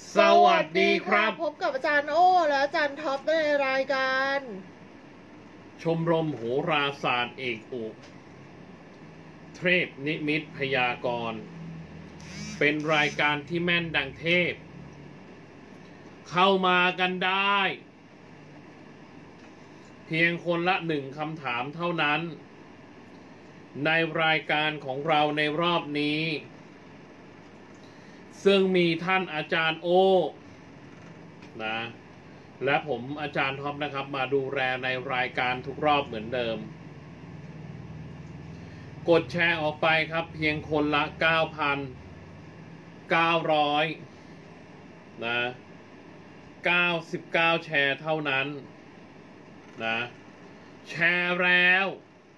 สวัสดีครับพบกับอาจารย์โอ้และอาจารย์ท็อปในรายการชมรมโหราศาสตร์เอกอุเทพนิมิตพยากรณ์เป็นรายการที่แม่นดังเทพเข้ามากันได้เพียงคนละหนึ่งคำถามเท่านั้นในรายการของเราในรอบนี้ซึ่งมีท่านอาจารย์โอนะและผมอาจารย์ท็อปนะครับมาดูแลในรายการทุกรอบเหมือนเดิมกดแชร์ออกไปครับเพียงคนละ 9,900 นะ99แชร์เท่านั้นนะแชร์แล้ว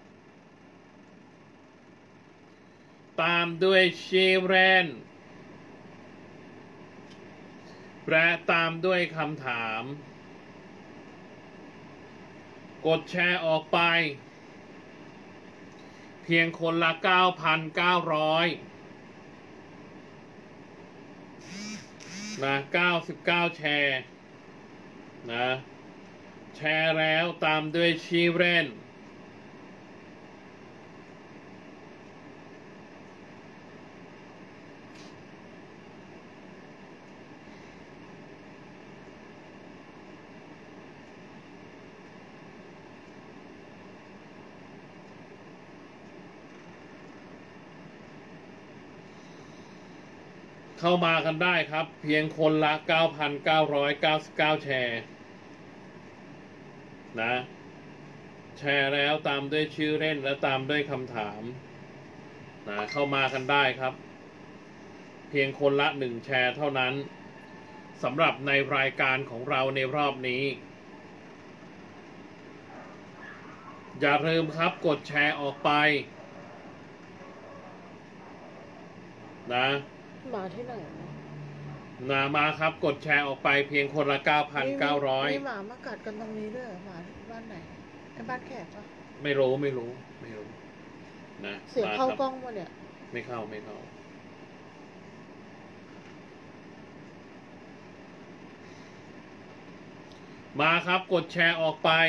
ตามด้วยชีเรนและตามด้วยคำถามกดแชร์ออกไปเพียงคนละ 9,900 นะ99แชร์นะแชร์แล้วตามด้วยชีเรนเข้ามากันได้ครับเพียงคนละ 9,999 แชร์นะแชร์แล้วตามด้วยชื่อเล่นและตามด้วยคำถามนะเข้ามากันได้ครับเพียงคนละ1แชร์เท่านั้นสำหรับในรายการของเราในรอบนี้อย่าลืมครับกดแชร์ออกไปนะมาที่ไหนมาครับกดแชร์ออกไปเพียงคนละ 9,900 มีหมามากัดกันตรงนี้ด้วยหมาบ้านไหนไอ้บ้านแขกปะไม่รู้นะเสียงเข้ากล้องมาเนี่ยไม่เข้ามาครับกดแชร์ออกไป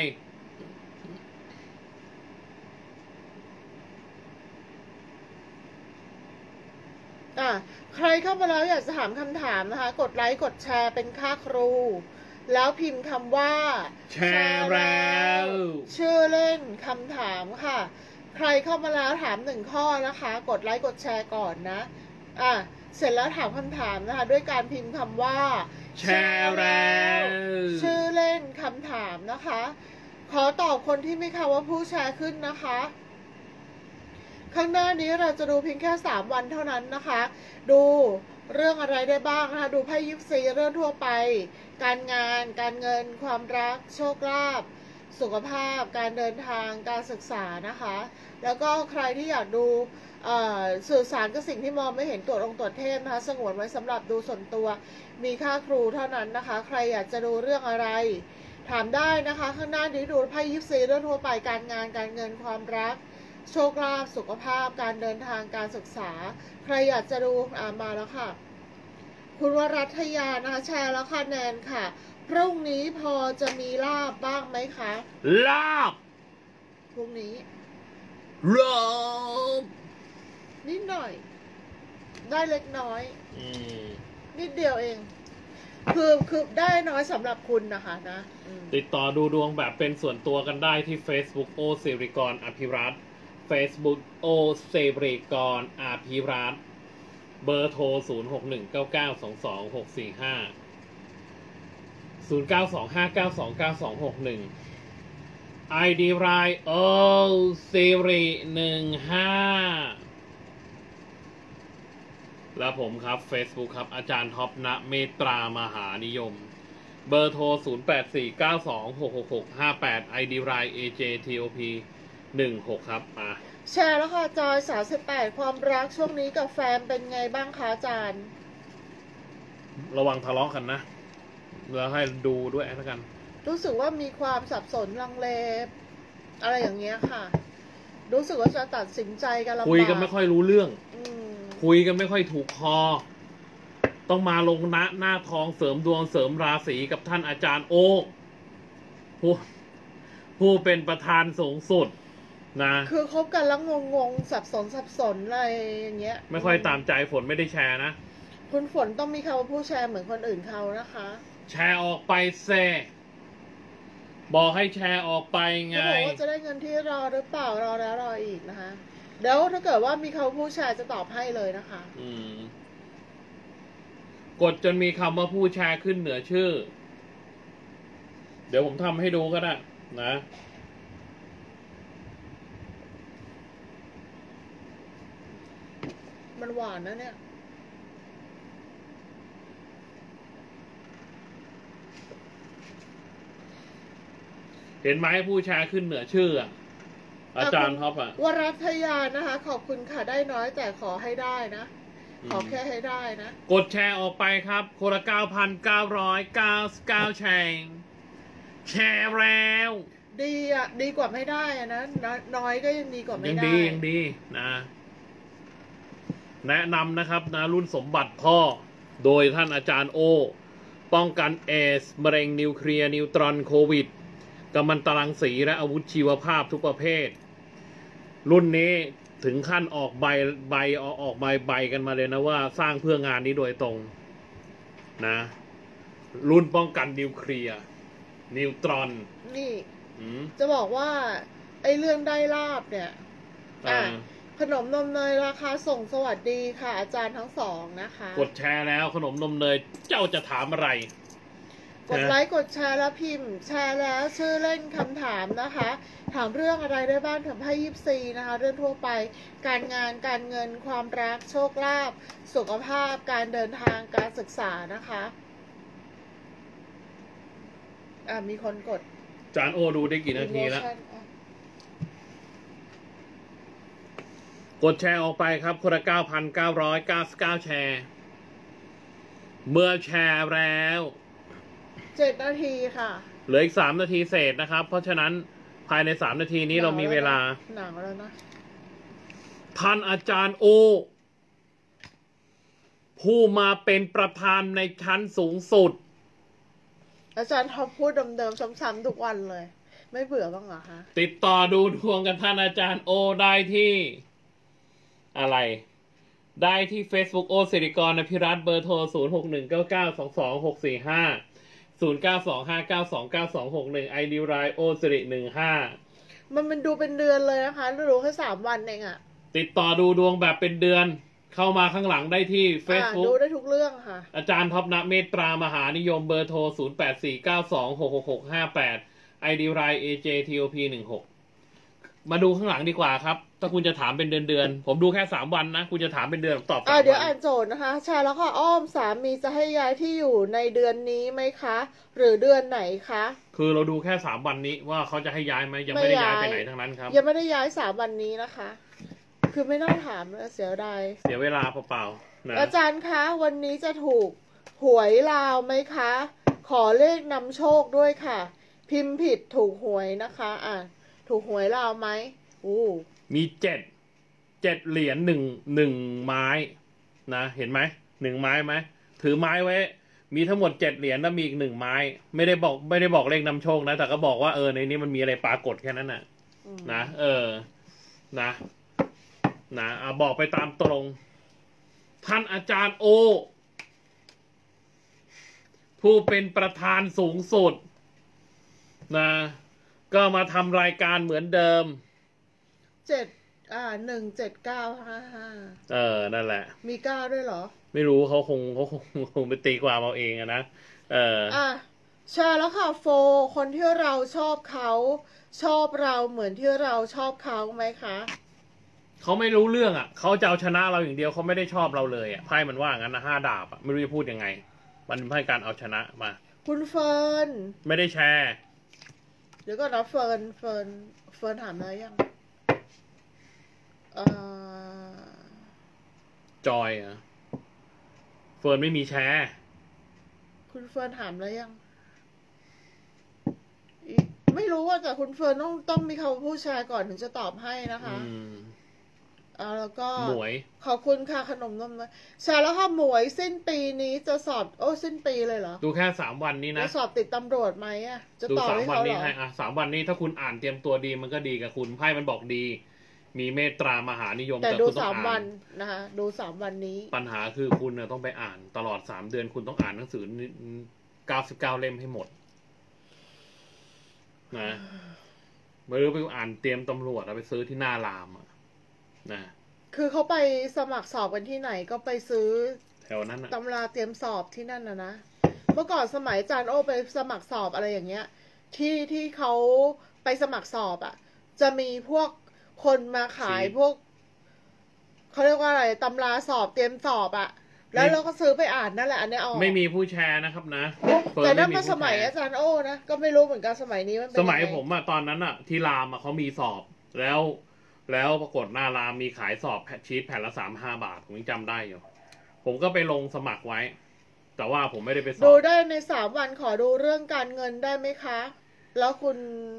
ใครเข้ามาแล้วอยากจะถามคำถามนะคะกดไลค์กดแชร์เป็นค่าครูแล้วพิมพ์คำว่าแชร์แล้วชื่อเล่นคำถามค่ะใครเข้ามาแล้วถาม1ข้อนะคะกดไลค์กดแชร์ก่อนนะเสร็จแล้วถามคำถามนะคะด้วยการพิมพ์คำว่าแชร์แล้วชื่อเล่นคำถามนะคะขอตอบคนที่มีคำว่าผู้แชร์ขึ้นนะคะข้างหน้านี้เราจะดูเพียงแค่3วันเท่านั้นนะคะดูเรื่องอะไรได้บ้างนะคะดูไพ่ยิปซีเรื่องทั่วไปการงานการเงินความรักโชคลาภสุขภาพการเดินทางการศึกษานะคะแล้วก็ใครที่อยากดูสื่อสารกับสิ่งที่มองไม่เห็นตรวจองค์ตรวจเทพนะคะสงวนไว้สำหรับดูส่วนตัวมีค่าครูเท่านั้นนะคะใครอยากจะดูเรื่องอะไรถามได้นะคะข้างหน้านี้ดูไพ่ยิปซีเรื่องทั่วไปการงานการเงินความรักโชคลาภสุขภาพการเดินทางการศึกษาใครอยากจะดูมาแล้วค่ะคุณวรัตยานะคะแชร์แล้วค่ะแนนค่ะพรุ่งนี้พอจะมีลาบบ้างไหมคะลาบพรุ่งนี้ลาบนิดหน่อยได้เล็กน้อยนิดเดียวเองคือได้น้อยสำหรับคุณนะคะนะติดต่อดูดวงแบบเป็นส่วนตัวกันได้ที่ Facebook โอสิริกรอภิรัตน์ Facebook โอสิริกรอภิรัตน์เบอร์โทร 0619922265 0925929261 ID รายโอสิริ15และผมครับ Facebook ครับอาจารย์ท็อปณเมตรามหานิยมเบอร์โทร 0849266658 ID ราย AJTOP 16ครับแชร์แล้วค่ะจอย38ความรักช่วงนี้กับแฟนเป็นไงบ้างคะอาจารย์ระวังทะเลาะกันนะแล้วให้ดูด้วยแล้วกันรู้สึกว่ามีความสับสนลังเลอะไรอย่างเงี้ยค่ะรู้สึกว่าจะตัดสินใจกันลำบากคุยกันไม่ค่อยรู้เรื่องคุยกันไม่ค่อยถูกคอต้องมาลงหน้าทองเสริมดวงเสริมราศีกับท่านอาจารย์โอผู้เป็นประธานสูงสุดนะคือคบกันแล้วงงสับสนอะไรอย่างเงี้ยไม่ค่อยตามใจฝนไม่ได้แชร์นะคุณฝนต้องมีคำว่าผู้แชร์เหมือนคนอื่นเขานะคะแชร์ออกไปแซ่บอกให้แชร์ออกไปไงเขาบอกว่าจะได้เงินที่รอหรือเปล่ารอแล้วรออีกนะคะเดี๋ยวถ้าเกิดว่ามีคำว่าผู้แชร์จะตอบให้เลยนะคะกดจนมีคำว่าผู้แชร์ขึ้นเหนือชื่อเดี๋ยวผมทำให้ดูก็ได้นะมันหวานนะเนี่ยเห็นไหมผู้แชร์ขึ้นเหนือชื่ออาจารย์ท็อปวรัตยานะคะขอบคุณค่ะได้น้อยแต่ขอให้ได้นะขอแค่ให้ได้นะกดแชร์ออกไปครับคนละ 9,999 แชร์แชร์แล้วดีอ่ะดีกว่าไม่ได้อ่ะนะน้อยก็ยังดีกว่าไม่ได้ยังดีนะแนะนำนะครับนะรุ่นสมบัติพ่อโดยท่านอาจารย์โอป้องกันเอสมะเร็งนิวเคลียร์นิวตรอนโควิดกัมมันตรังสีและอาวุธชีวภาพทุกประเภทรุ่นนี้ถึงขั้นออกใบกันมาเลยนะว่าสร้างเพื่องานนี้โดยตรงนะรุ่นป้องกันนิวเคลียร์นิวตรอนนี่จะบอกว่าไอ้เรื่องได้ลาบเนี่ยขนมนมเนยราคาส่งสวัสดีค่ะอาจารย์ทั้งสองนะคะกดแชร์แล้วขนมนมเนยเจ้าจะถามอะไรกดไลค์กดแชร์แล้วพิมพ์แชร์แล้วชื่อเล่นคำถามนะคะถามเรื่องอะไรได้บ้างถามให้24นะคะเรื่องทั่วไปการงานการเงินความรักโชคลาภสุขภาพการเดินทางการศึกษานะคะมีคนกดจานโอดูได้กี่นาทีแล้วกดแชร์ออกไปครับคนละ 9,999 แชร์เมื่อแชร์แล้ว 7 นาทีค่ะเหลืออีก3 นาทีเศษนะครับเพราะฉะนั้นภายใน3 นาทีนี้เรามีเวลาหนังแล้วนะท่านอาจารย์โอผู้มาเป็นประธานในชั้นสูงสุดอาจารย์ท็อปพูดเดิมๆซ้ำๆทุกวันเลยไม่เบื่อบ้างเหรอคะติดต่อดูดวงกันท่านอาจารย์โอได้ที่อะไรได้ที่ Facebook โอสิริกรอภิรัตน์เบอร์โทร 0619922645 0925929261 ID ไลน์โอสิริ15 มันดูเป็นเดือนเลยนะคะดูแค่3 วันเองอะติดต่อดูดวงแบบเป็นเดือนเข้ามาข้างหลังได้ที่ Facebook ดูได้ทุกเรื่องค่ะอาจารย์ท็อปณเมตตามหานิยมเบอร์โทร 0849266658 ID ไลน์ AJTOP16 มาดูข้างหลังดีกว่าครับถ้าคุณจะถามเป็นเดือนผมดูแค่3 วันนะคุณจะถามเป็นเดือนตอบ3 วันเดี๋ยวอ่านโจทย์นะคะใช่แล้วค่ะอ้อมสามีจะให้ย้ายที่อยู่ในเดือนนี้ไหมคะหรือเดือนไหนคะคือเราดูแค่3 วันนี้ว่าเขาจะให้ย้ายไหมยังไม่ได้ย้ายไปไหนทั้งนั้นครับยังไม่ได้ย้าย3 วันนี้นะคะคือไม่ต้องถามเสียดายเสียเวลาเปล่าๆนะอาจารย์คะวันนี้จะถูกหวยลาวไหมคะขอเลขนำโชคด้วยค่ะพิมพ์ผิดถูกหวยนะคะถูกหวยลาวไหมมี7 เหรียญ1 ไม้นะเห็นไหม1 ไม้ไหมถือไม้ไว้มีทั้งหมด7 เหรียญแล้วมีอีก1 ไม้ไม่ได้บอกเลขนำโชคนะแต่ก็บอกว่าในนี้มันมีอะไรปรากฏแค่นั้นน่ะนะนะบอกไปตามตรงท่านอาจารย์โอผู้เป็นประธานสูงสุดนะก็มาทำรายการเหมือนเดิม 17955 นั่นแหละมี9ด้วยเหรอไม่รู้เขาคงไปตีความเอาเองนะใช่แล้วค่ะโฟคนที่เราชอบเขาชอบเราเหมือนที่เราชอบเขาไหมคะเขาไม่รู้เรื่องเขาจะเอาชนะเราอย่างเดียวเขาไม่ได้ชอบเราเลยไพ่มันว่างั้นนะ5 ดาบไม่รู้จะพูดยังไงมันเป็นไพ่การเอาชนะมาคุณเฟิร์นไม่ได้แชร์เดี๋ยวก็นะเฟิร์นถามอะไรยังจอยเฟิร์นไม่มีแชร์คุณเฟิร์นถามแล้วยังไม่รู้ว่าแต่คุณเฟิร์นต้องมีคำพูดแชร์ก่อนถึงจะตอบให้นะคะแล้วก็หมวยขอบคุณค่ะขนมนมใช่แล้วค่ะหมวยสิ้นปีนี้จะสอบสิ้นปีเลยเหรอดูแค่3 วันนี้นะจะสอบติดตำรวจไหมอ่ะจะดูต่อให้ 3 วันเขาเหรนี้อให้3 วันนี้ถ้าคุณอ่านเตรียมตัวดีมันก็ดีกับคุณไพ่มันบอกดี มีเมตตามหานิยมแต่ดูคุณต้อง 3 อ่าวัน นนะคะดู3 วันนี้ปัญหาคือคุณน่ะต้องไปอ่านตลอด3 เดือนคุณต้องอ่านหนังสือ99 เล่มให้หมดนะไม่รู้ไปอ่านเตรียมตำรวจเอาไปซื้อที่หน้ารามอะนะคือเขาไปสมัครสอบกันที่ไหนก็ไปซื้อแถวนั้นนะตำราเตรียมสอบที่นั่นนะเมื่อก่อนสมัยอาจารย์โอไปสมัครสอบอะไรอย่างเงี้ยที่เขาไปสมัครสอบอ่ะจะมีพวกคนมาขายพวกเขาเรียกว่าอะไรตำราสอบเตรียมสอบอ่ะแล้วเราก็ซื้อไปอ่านนั่นแหละอันเนี้ยออกไม่มีผู้แชร์นะครับนะแต่นั่นมาสมัยอาจารย์โอนะก็ไม่รู้เหมือนกันสมัยนี้มันเป็นสมัยงไงผมอะตอนนั้นอะที่รามอะเขามีสอบแล้วปรากฏหน้ารามมีขายสอบชีทแผ่นละ35 บาทผมยังจำได้อยู่ผมก็ไปลงสมัครไว้ แต่ว่าผมไม่ได้ไปสอบดูได้ใน3 วันขอดูเรื่องการเงินได้ไหมคะ แล้วคุณ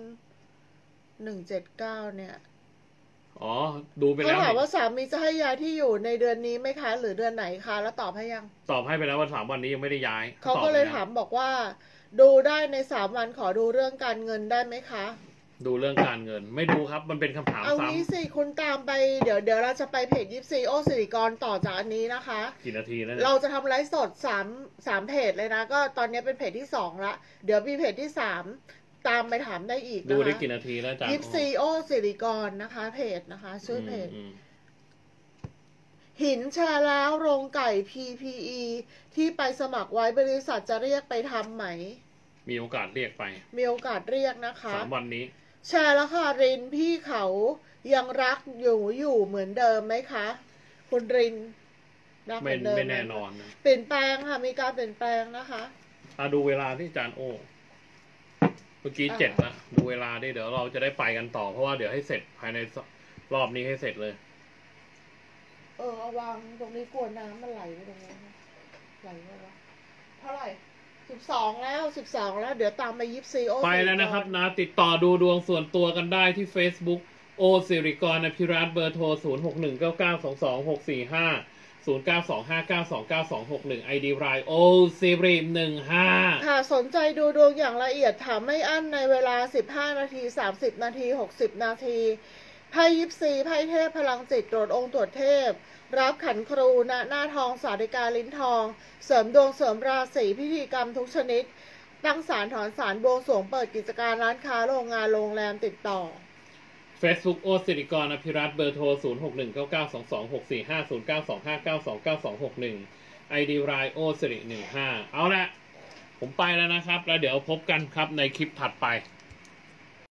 179เนี่ยอ๋อดูไปเขาแล้วถามนี่ว่าสามีจะให้ย้ายที่อยู่ในเดือนนี้ไหมคะ หรือเดือนไหนคะแล้วตอบให้ยังตอบให้ไปแล้วว่า3 วันนี้ยังไม่ได้ย้ายเขาตอบก็เลยไปแวถามบอกว่า ดูได้ใน3 วันขอดูเรื่องการเงินได้ไหมคะดูเรื่องการเงิน ไม่ดูครับมันเป็นคำถามเอาซ้งี้สิคุณตามไปเดี๋ยวเราจะไปเพจ24โอสิริกรต่อจากอันนี้นะคะำกี่นาทีแล้วเนี่ยเราจะทำไลฟ์สด3เพจเลยนะ ก็ตอนนี้เป็นเพจที่2ละเดี๋ยวมีเพจที่3ตามไปถามได้อีกดูนะคะได้กี่นาทีแล้วอาจารย์ 24โอสิริกรนะคะ เพจนะคะชื่อเพจมหินแชร์แล้วโรงไก่ PPE ที่ไปสมัครไว้บริษัทจะเรียกไปทำไหมมีโอกาสเรียกไปมีโอกาสเรียกนะคะ 3 วันนี้แชร์แล้วค่ะรินพี่เขายังรักอยู่เหมือนเดิมไหมคะ คุณรินรักเหไม่มือนเดิมไม่ไหมแน่นอนนะเปลี่ยนแปลงค่ะมีการเปลี่ยนแปลงนะคะดูเวลาที่อาจารย์โอเมื่อกี้7ละดูเวลาดิเดี๋ยวเราจะได้ไปกันต่อเพราะว่าเดี๋ยวให้เสร็จภายในรอบนี้ให้เสร็จเลยเอาวางตรงนี้กลัวน้ำมันไหลไปตรงนี้นะไหลไปวะเท่าไหร่12แล้วเดี๋ยวตามไป24โอไปแล้วนะครับนะติดต่อดูดวงส่วนตัวกันได้ที่ Facebook โอสิริกรอภิรัตน์เบอร์โทร 0619922645 0925929261 ID รายโอสิริ15 ค่ะสนใจดูดวงอย่างละเอียดถามไม่อั้นในเวลา15 นาที30 นาที60 นาทีไพ่ยิปซีไพ่เทพพลังจิตตรวจองค์ตรวจเทพรับขันครูณหน้าทองสาริกาลิ้นทอง เสริมดวงเสริมราศีพิธีกรรมทุกชนิดตั้งศาลถอนศาลบวงสรวงเปิดกิจการร้านค้าโรงงานโรงแรมติดต่อ Facebook โอสิริกรอภิรัตน์เบอร์โทร 0619922645 0925929261 ID รายโอสิริ15เอาละผมไปแล้วนะครับแล้วเดี๋ยวพบกันครับในคลิปถัดไป